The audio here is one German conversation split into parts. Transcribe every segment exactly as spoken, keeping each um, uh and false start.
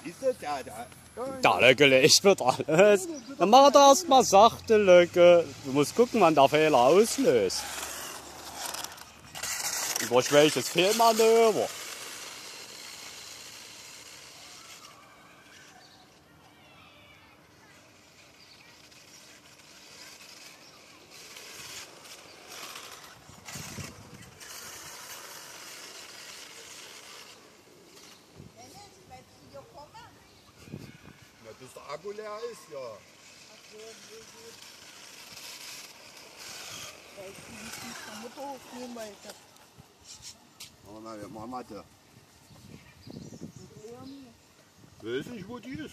Ist das ja da? Da gelegt wird alles. Dann macht er erstmal sachte Löcke. Du musst gucken, wann der Fehler auslöst. Über welches Fehlmanöver. Ja, bis der Akku leer ist, ja. Oh nein, machen wir das. Weiß nicht, wo die ist.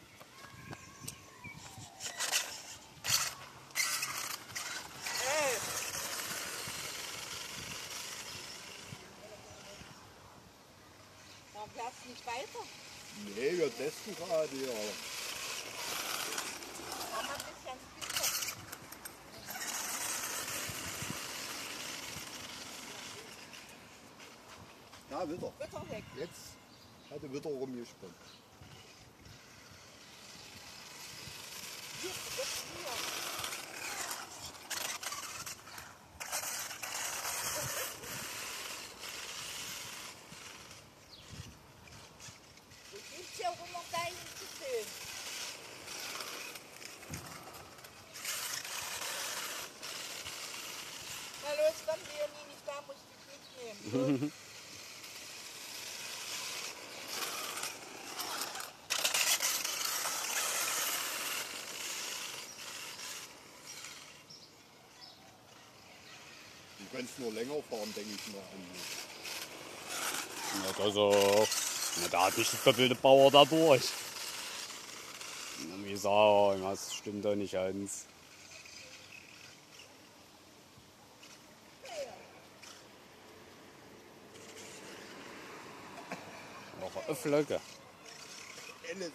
Warum fährst du nicht weiter? Nee, wir testen gerade hier. Mach mal ein bisschen Spitze. Ja, wieder. Witter weg. Jetzt hat er wieder rumgesprungen. Hier, jetzt hier. Du gibst ja rum, um deinen zu sehen. Na los, dann Leonie, nicht da, musst du dich mitnehmen. Du kannst nur länger fahren, denke ich mal. Ja, das auch. Na, da hat nicht der doppelte Bauer da durch. Na, wie sagen, das stimmt doch nicht ganz. Noch eine Flöcke. Alles.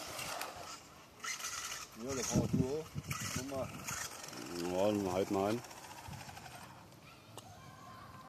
Ja, da fahr du auch. Nochmal. Ja, dann halt mal ein.